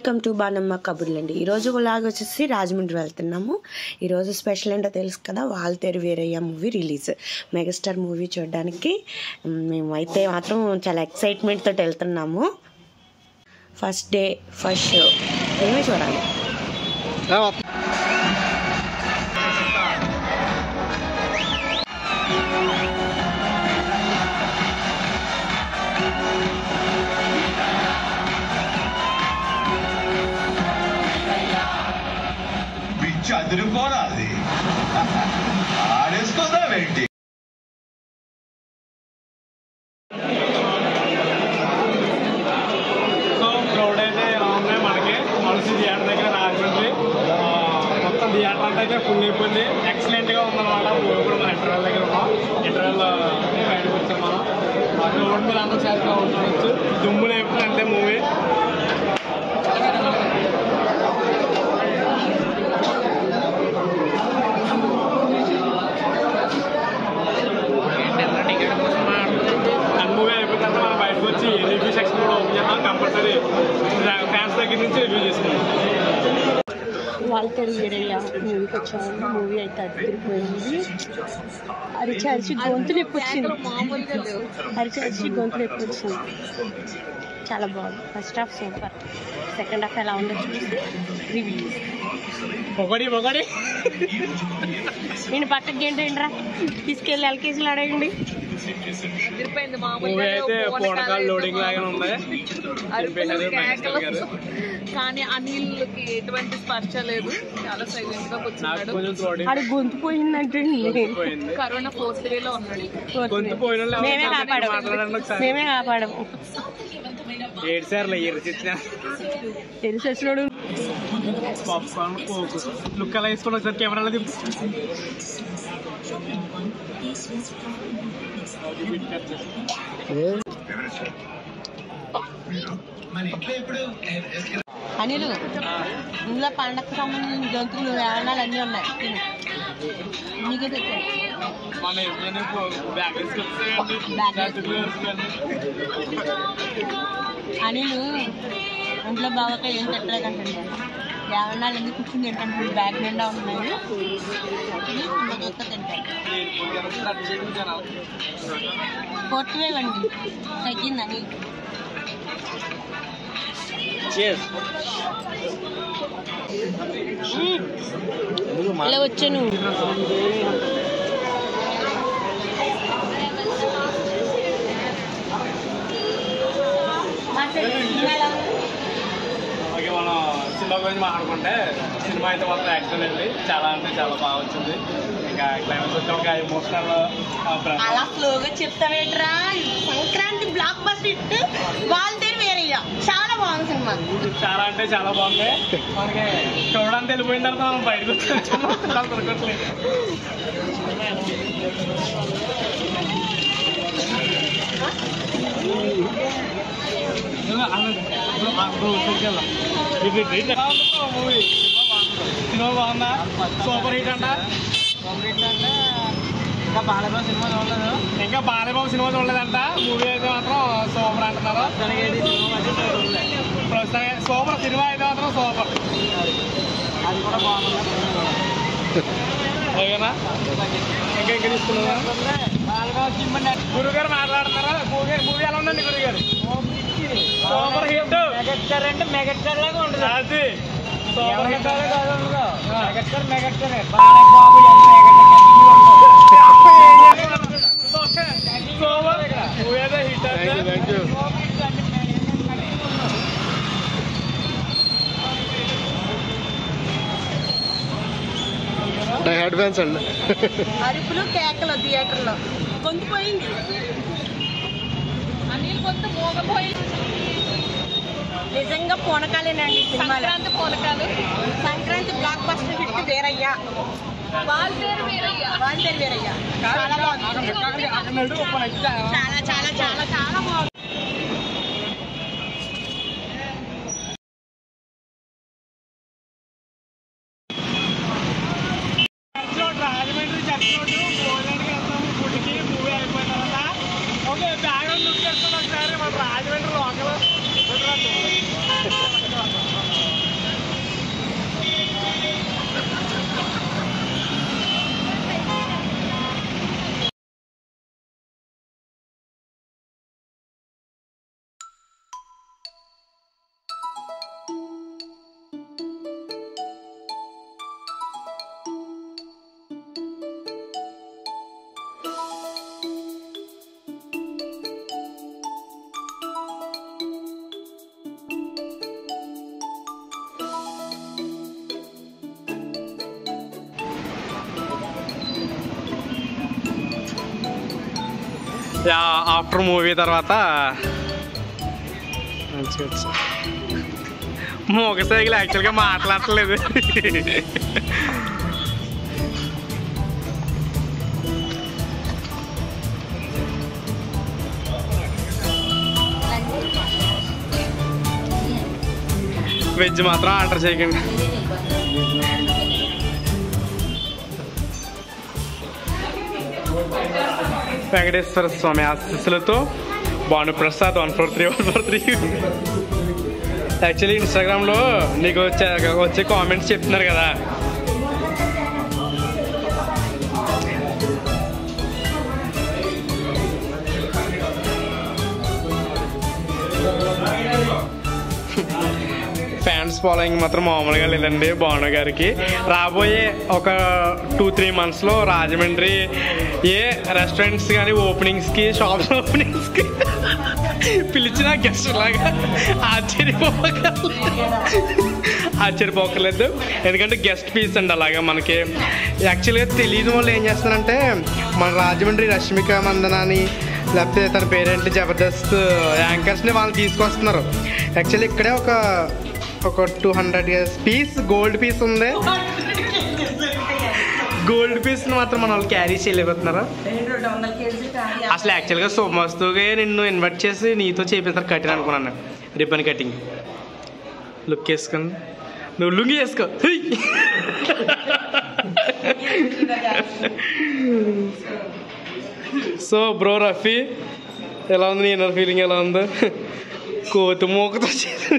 Welcome to బానమ్మ కబుర్లండి. ఈరోజు లాగా వచ్చేసి రాజమండ్రి వెళ్తున్నాము. ఈరోజు స్పెషల్ ఏంటో తెలుసు కదా, Waltair Veerayya movie release, megastar movie చూడడానికి మేమైతే మాత్రం చాలా ఎక్సైట్మెంట్ తోటి వెళ్తున్నాము. ఫస్ట్ డే ఫస్ట్ షో మేమే చూడాలి. చదువుకోరాది ఆడేసుకోదా ఏంటి? సో క్రౌడ్ అయితే ఎలా ఉన్నాయి మనకి మనిషి థియేటర్ దగ్గర రాజమండ్రి మొత్తం థియేటర్ అంతా అయితే ఫుల్ అయిపోయింది. ఎక్సలెంట్గా ఉందన్నమాట. ఇప్పుడు మన ఇంటర్వెల్ దగ్గర ఉన్నాం. ఇంటర్వెల్ బయటకు వచ్చాం మనం. ఆ క్రౌడ్ మీద అంతా చేస్తూ ఉండవచ్చు. దుమ్ములు అయిపోయింది అంటే మూవీ. మూవీ అయిపోయిన తర్వాత మనం బయటకు వచ్చి రివ్యూ సెక్షన్ కూడా ఓపెన్ చేద్దాం. కంపల్సరీ ఫ్యాన్స్ దగ్గర నుంచి రివ్యూ చేసుకుందాం. వాల్తేరు వీరయ్య మూవీకి వచ్చాము. మూవీ అయితే అదిరిపోయింది. అరిచి గొంతు నొప్పి వచ్చింది. అరిచి గొంతు నొప్పి వచ్చింది. చాలా బాగుంది. First half super, second half ఎలా ఉందో చూసి రివ్యూ. ఒకటి నేను పక్కకి ఏంటండిరా తీసుకెళ్ళి ఎల్కేజీలో అడగండి. మూవీ అయితే పోనకాలు లోడింగ్ లాగా ఉంది. కానీ అనిల్కి ఎటువంటి స్పర్శ లేదు. చాలా సైలెంట్ గా కూర్చున్నాడు. అది గొంతు పోయిందంటే కరోనా 4th wave లో ఉన్నాడు. మేమే కాపాడము. ఏడ్సార్లే తెలిసి వచ్చినాడు. పాప్కార్న్ కోకు లుక్ అలా వేసుకొని ఒకసారి కెమెరాలో తిప్పు. అనిలు, ఇందులో పండగకు సంబంధించిన జంతువులు వేరణాలు అన్నీ ఉన్నాయి. నీకే తెచ్చాను. అనిలు ఇంట్లో బాగా ఏం తెప్పలేకంటే వేరణాలు ఎందుకు కూర్చుని ఏంటంటే బ్యాగ్ నిండా ఉన్నాయి. తింటాను. 4th wave అండి, తగ్గిందని. ఇలా వచ్చాను. అలాగే మనం సినిమా గురించి మాట్లాడుకుంటే సినిమా అయితే మొత్తం యాక్షన్ అండి. చాలా అంటే చాలా బాగా వచ్చింది. ఇంకా క్లైమాక్స్ వచ్చి ఒక ఎమోషనల్ అలా స్లోగా చెప్తావేట్రా. Sankranti blockbuster hit Waltair Veerayya. చాలా బాగుంది సినిమా. చాలా అంటే చాలా బాగుంది. మనకి చూడడానికి వెళ్ళిపోయిన తర్వాత మనం బయటకు వచ్చి దొరకట్లేదు. మూవీ సినిమా బాగుందా? సూపర్ హిట్ అంట. ఇంకా బాలబాబు సినిమా చూడలేదంట. మూవీ అయితే మాత్రం సూపర్ అంటున్నారు. సూపర్ సినిమా అయితే మాత్రం సూపర్. అది కూడా బాగుంది. ఓకేనా? ఇంకా తీసుకున్నా గురుగారు మాట్లాడుతున్నారా? మూవీ ఎలా ఉందండి గురుగారు? Super hit. మెగాస్టార్ అంటే మెగాస్టార్ లాగా ఉంటుంది. అది సూపర్ హిట్ మెగాస్టార్. మూవీ అయితే హిట్ అంటే అడ్వాన్స్ అండి. అరుపులు కేకలు థియేటర్లో. గొంతు పోయింది. అనిల్ గొంతు మోగపోయింది. నిజంగా పూనకాలేనండి సినిమాలో. సంక్రాంతి పూనకాలు. Sankranti blockbuster hit Veerayya, Waltair Veerayya. Waltair Veerayya చాలా బాగుంది. చాలా చాలా చాలా చాలా బాగుంది. రాజమండ్రి చర్చ్ రోడ్డు భోజనానికి వెళ్తాము. గుడికి మూవీ అయిపోయిన తర్వాత ఓకే బ్యాక్గ్రౌండ్ లుక్ చేసుకుని ఒకసారి మన రాజమండ్రి లోకల్ ఆఫ్టర్ మూవీ తర్వాత మోగ సైకిల్ యాక్చువల్గా మాట్లాడట్లేదు. వెజ్ మాత్రం ఆర్డర్ చేయకండి. వెంకటేశ్వర స్వామి ఆశీస్సులతో భానుప్రసాద్ 143 యాక్చువల్లీ ఇన్స్టాగ్రామ్లో నీకు వచ్చే కామెంట్స్ చెప్తున్నారు కదా, ఫ్యాన్స్ ఫాలోయింగ్ మాత్రం మామూలుగా లేదండి భాను గారికి. రాబోయే ఒక 2-3 monthsలో రాజమండ్రి ఏ రెస్టారెంట్స్ కానీ ఓపెనింగ్స్కి, షాప్స్ ఓపెనింగ్స్కి పిలిచిన గెస్ట్ లాగా ఆశ్చర్యపోకలేదు. ఎందుకంటే గెస్ట్ పీస్ అండి. అలాగా మనకి యాక్చువల్గా తెలియని వాళ్ళు ఏం చేస్తారంటే మన రాజమండ్రి రష్మిక మందనాని లేకపోతే తన పేరేంటి జబర్దస్త్ యాంకర్స్ని వాళ్ళు తీసుకొస్తున్నారు. యాక్చువల్లీ ఇక్కడే ఒక 200 పీస్ గోల్డ్ పీస్ ఉంది. గోల్డ్ పీస్ని మాత్రం మన వాళ్ళు క్యారీ చేయలేకపోతున్నారు. అసలు యాక్చువల్గా శుభమస్తుగా నిన్ను ఇన్వైట్ చేసి నీతో చేపిస్తారు కటింగ్ అనుకున్నాను. రిబ్బన్ కటింగ్ లుక్ వేసుకొని నువ్వు లుంగి వేసుకో. సో బ్రో రఫీ ఎలా ఉంది? నీ ఇన్నర్ ఫీలింగ్ ఎలా ఉంది? కోతి మోకతో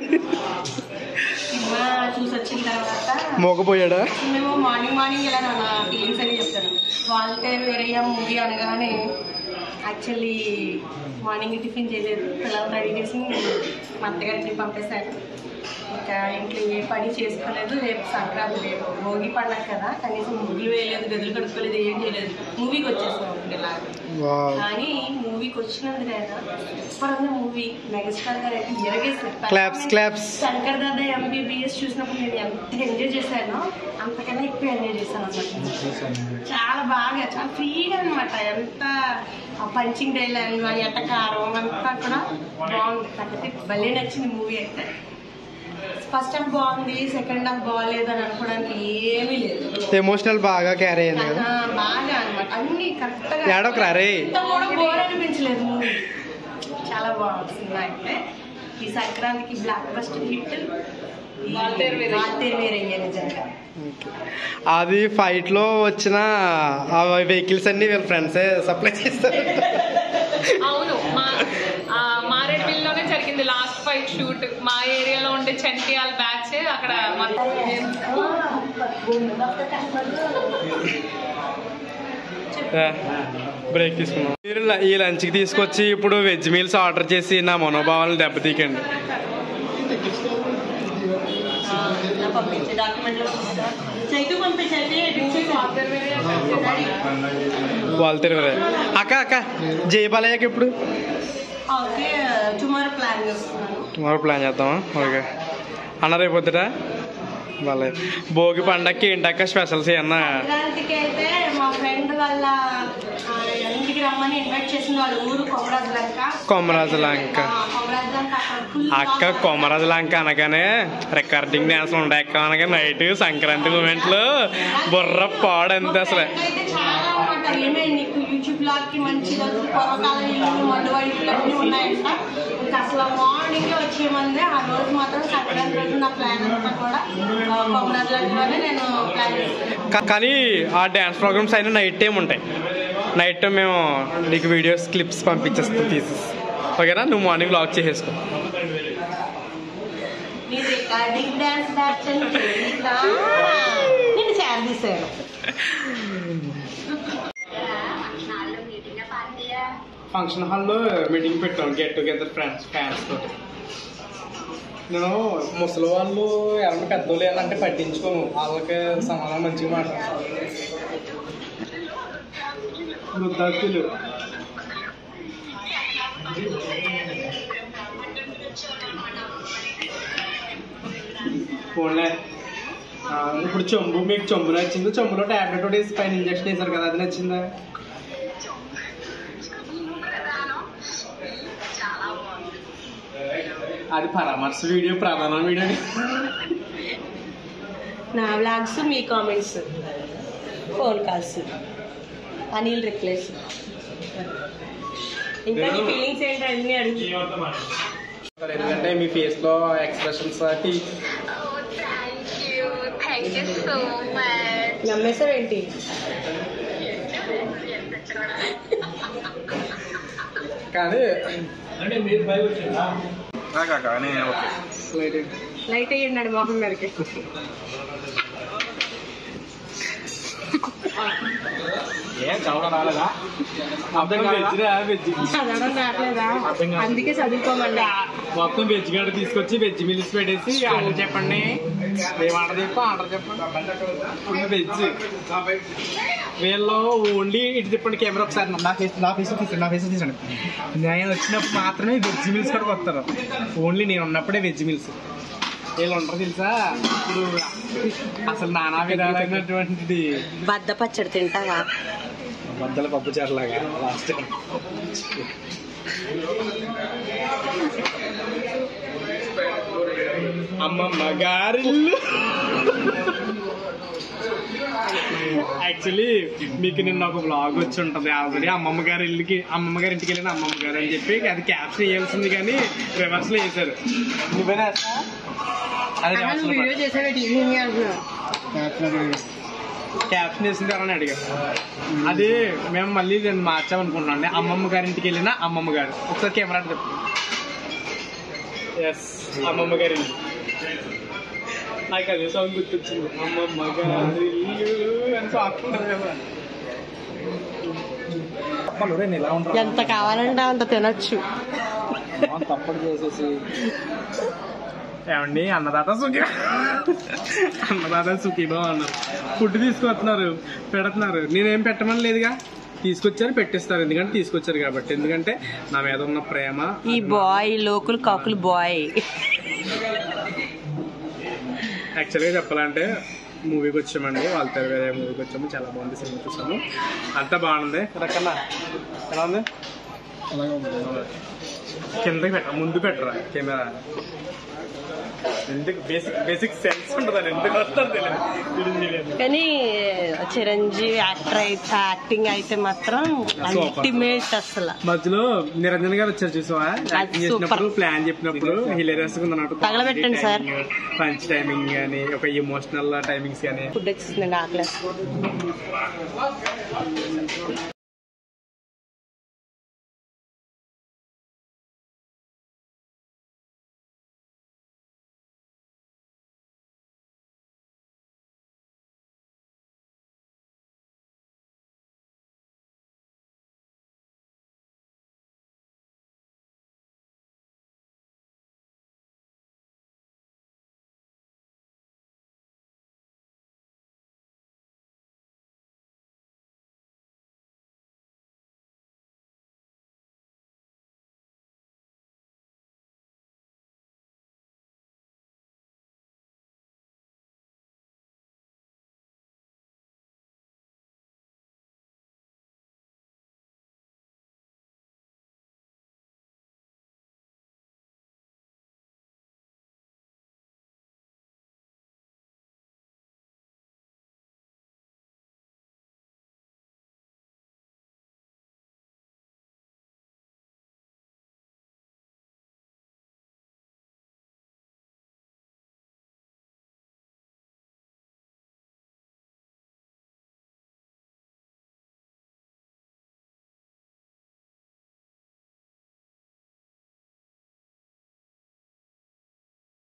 చూసి వచ్చిన తర్వాత మోకపోయాడా? మేము మార్నింగ్ ఇలా నా ఫీలింగ్స్ అని చెప్తాను. వాల్టేర్ వేరయ్య మూవీ అనగానే యాక్చువల్లీ మార్నింగ్ టిఫిన్ చేయలేదు, పిల్లలు రెడీ చేసి మా అత్తగారికి పంపేశాను. ఇంకా ఇంట్లో ఏ పని చేసుకోలేదు. రేపు సంక్రాంతి, రేపు భోగి పండగ కదా, కనీసం ముగ్గులు వేయలేదు, గదులు కడుక్కోలేదు, ఏం చేయలేదు. మూవీకి వచ్చేసాం ఇలా. కానీ మూవీకి వచ్చినందుకైనా సూపర్ ఉంది మూవీ. మెగాస్టార్ గారు అయితే ఎరగేసారు. శంకర్ దాదా MBBS చూసినప్పుడు నేను ఎంత ఎంజాయ్ చేశానో అంతకన్నా ఎక్కువ ఎంజాయ్ చేశాను అన్నమాట. చాలా బాగా, చాలా ఫ్రీగా అనమాట. ఎంత పంచింగ్ డైలాగ్, ఎట్టకారం అంతా కూడా బాగుంది. నాకైతే భలే నచ్చింది మూవీ అయితే. ఫస్ట్ హాఫ్ బాగుంది, సెకండ్ హాఫ్ బాగాలేదు అని అనుకోవడానికి ఏమీ లేదు. ఎమోషనల్ బాగా క్యారీ అయింది కదా, బాగా అనమాట. అన్ని కరెక్ట్గా కూడా బోర్ అనిపించలేదు మూవీ. చాలా బాగుంది సినిమా అయితే. ఈ సంక్రాంతికి blockbuster hit Waltair Veerayya నిజంగా. అది ఫైట్ లో వచ్చిన వెహికల్స్ అన్ని వీళ్ళ ఫ్రెండ్సే సప్లై చేస్తారు. అవును, మారేడ్మిల్లోనే జరిగింది లాస్ట్ ఫైట్ షూట్. మా ఏరియాలో ఉండే చెంటియాల బ్యాచ్ అక్కడ బ్రేక్ తీసుకున్నాం. మీరు ఈ లంచ్కి తీసుకొచ్చి ఇప్పుడు వెజ్ మీల్స్ ఆర్డర్ చేసి నా మనోభావాలను దెబ్బతీకండి. వాల్తేర్ వేరయ్య. అక్క జయబాలయ్యకి ఎప్పుడు? టుమారో ప్లాన్ చేద్దామా? ఓకే అన్న రేపు వద్దుట బాలే. భోగి పండగకి ఏంటక్క స్పెషల్స్ ఏమన్నా? అయితే మా ఫ్రెండ్ వాళ్ళ ఇంటికి రమ్మని ఇన్వైట్ చేసిన వాళ్ళ ఊరు కొమరాజులంక. అక్క కొమరాజులంక అనగానే రికార్డింగ్ డ్యాన్స్ ఉండే అక్క అనగా నైట్ సంక్రాంతి మూమెంట్లు బుర్ర పాడు అంతే అసలు. యూట్యూబ్ లాకి మంచి అసలు మార్నింగ్ వచ్చేమంది. ఆ రోజు మాత్రం సంక్రాంతి రోజు నా ప్లాన్ అంతా కూడా కొమరాజులంకలోనే నేను ప్లాన్ చేస్తాను. కానీ ఆ డ్యాన్స్ ప్రోగ్రామ్స్ అయినా నైట్ టైం ఉంటాయి. నైట్ టైం మేము నీకు వీడియోస్ క్లిప్స్ పంపించేస్తాం తీసేసి, ఓకేనా? నువ్వు మార్నింగ్ బ్లాగ్ చేసేసుకో. ఫంక్షన్ హాల్లో మీటింగ్ పెట్టాం, గెట్ టుగెదర్ ఫ్యాన్స్ తోటి. నేను ముసలి వాళ్ళు ఎవరైనా పెద్దోళ్ళు ఏమంటే పట్టించుకోము, వాళ్ళకి సమాధానం మంచిగా మాట్లాడతాను. వృద్ధాప్యులు ఫోన్లే. ఇప్పుడు చెంబు, మీకు చెంబు నచ్చింది? చెంబులో ట్యాబ్లెట్ ఒకటి వేసి పైన ఇంజక్షన్ వేసారు కదా, అది నచ్చిందా? అది పరామర్శ వీడియో, ప్రధాన వీడియో. నా వ్లాగ్స్, మీ comments, phone calls, Anil replies. ఇంకా నీ ఫీలింగ్స్ ఏంటి అన్ని అడుగు. ఎందుకంటే మీ ఫేస్ లో ఎక్స్ప్రెషన్స్ నమ్మేసావు ఏంటి? కానీ లైట్ అయ్యండి మొహం మీదకి. ఏం చదవడం రాలేదా? చదవడం రావట్లేదా? అందుకే చదువుకోమండి. మొత్తం వెజ్ గడ్డ తీసుకొచ్చి వెజ్ మిల్స్ పెట్టేసి ఆర్డర్ చెప్పండి, మేము ఆర్డర్ చెప్పండి వెజ్. వీళ్ళు ఓన్లీ ఇటు చెప్పండి కెమెరా ఒకసారి నా ఫేస్ తీసండి. నేను వచ్చినప్పుడు మాత్రమే వెజ్ మిల్స్ కూడా వస్తారు. ఓన్లీ నేను ఉన్నప్పుడే వెజ్ మిల్స్. వీళ్ళు ఉంటారు తెలుసా, ఇప్పుడు అసలు నానా విధాలైనటువంటిది. బద్ద పచ్చడి తింటావా? మధ్యలో పప్పు చారులాగా లాస్ట్ అమ్మమ్మ గారిల్లు. యాక్చువల్లీ మీకు నిన్న ఒక బ్లాగ్ వచ్చి ఉంటది ఆల్రెడీ. అమ్మమ్మ గారి ఇంటికి వెళ్ళిన అమ్మమ్మ గారు అని చెప్పి అది క్యాప్షన్ వేయాల్సింది కానీ రివర్స్ లో వేసారు. నువ్వేనా వీడియో చేసేది క్యాప్షన్ వేసింది ఎవరని అడిగారు. అది మేము మళ్ళీ నేను మార్చామనుకుంటున్నాం. అమ్మమ్మ గారింటికి వెళ్ళిన అమ్మమ్మ గారు. ఒకసారి కెమెరా చెప్పు. ఎస్, అమ్మమ్మ గారి ఇల్లు. నాకు అదే సాంగ్ గుర్తొచ్చింది, అమ్మమ్మ గారి ఇల్లు అని సాంగ్ ఉంటుంది కదా. ఎంత కావాలంటే అంత తినొచ్చు. తప్పడు చేసేసి ఏమండి అన్నదాత సుఖీ, అన్నదాత సుఖీభో అన్నారు. ఫుడ్ తీసుకొస్తున్నారు, పెడుతున్నారు. నేనేం పెట్టమని లేదుగా, తీసుకొచ్చారు పెట్టిస్తారు. ఎందుకంటే తీసుకొచ్చారు కాబట్టి. ఎందుకంటే నా మీద ఉన్న ప్రేమ. ఈ బాయ్ లోకులు కాకులు బాయ్. యాక్చువల్గా చెప్పాలంటే మూవీకి వచ్చామండి, వాల్తేర్ వేరే మూవీకి వచ్చాము. చాలా బాగుంది, సినిమా చూసాము, అంతా బాగుంది. రకన్నా ఎలా ఉంది? కిందకి పెట్టరా, ముందు పెట్టరా కెమెరా. ఎందుకు బేసిక్ సెన్స్ ఉంటుందని ఎందుకు వస్తారు తెలియదు. కానీ చిరంజీవి యాక్టింగ్ అయితే మాత్రం అల్టిమేట్. అసలు మధ్యలో నిరంజన్ గారు వచ్చారు చూసావా, యాక్టింగ్ చేసినప్పుడు ప్లాన్ చెప్పినప్పుడు హిలేరియస్ గా ఉంది. తగలబెట్టండి సార్. పంచ్ టైమింగ్ కానీ ఒక ఎమోషనల్ టైమింగ్స్ కానీ. ఫుడ్ వచ్చిందండి ఆకలి.